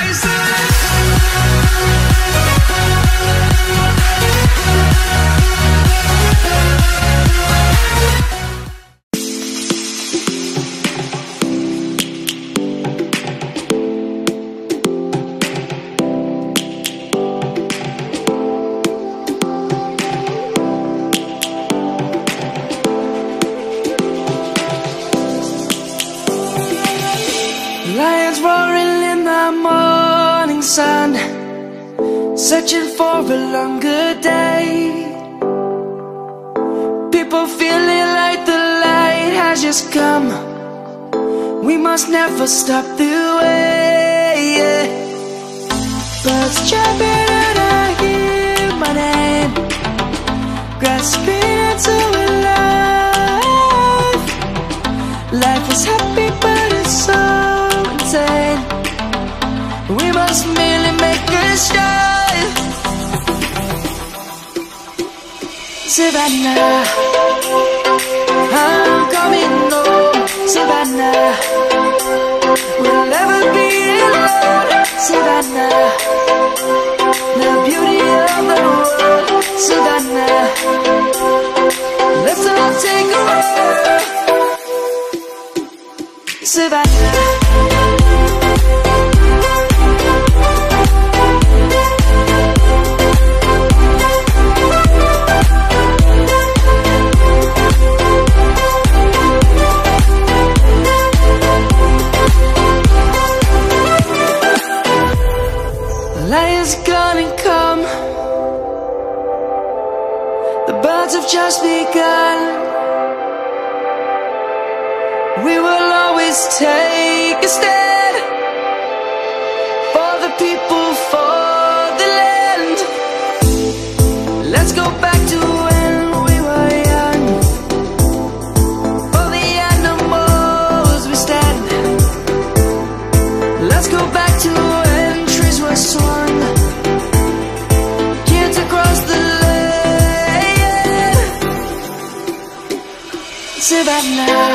Lions roaring in the morning sun, searching for a longer day. People feeling like the light has just come. We must never stop the way. Birds chirping and I hear my name, grasping into a life. Life is happy but it's so insane. We must merely make a start. Savannah, I'm coming home. Savannah, we'll never be alone. Savannah, the beauty of the world. Savannah, let's all take a walk. Savannah, lion's gonna come. The birds have just begun. We will always take a stand for the people, for the land. Let's go back to when we were young. For the animals we stand. Let's go back to when trees were swung, kids across the land. Savannah,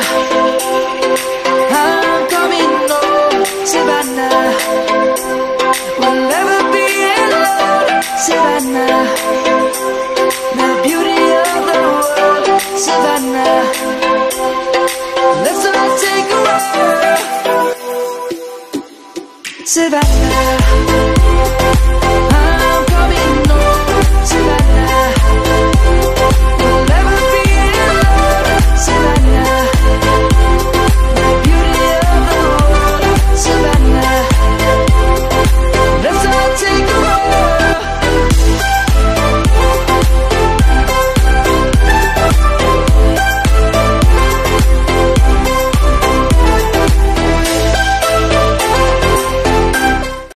I'm coming home. Savannah, we'll never be alone. Savannah, the beauty of the world. Savannah, let's all take a walk. Savannah, I'm coming home. Savannah.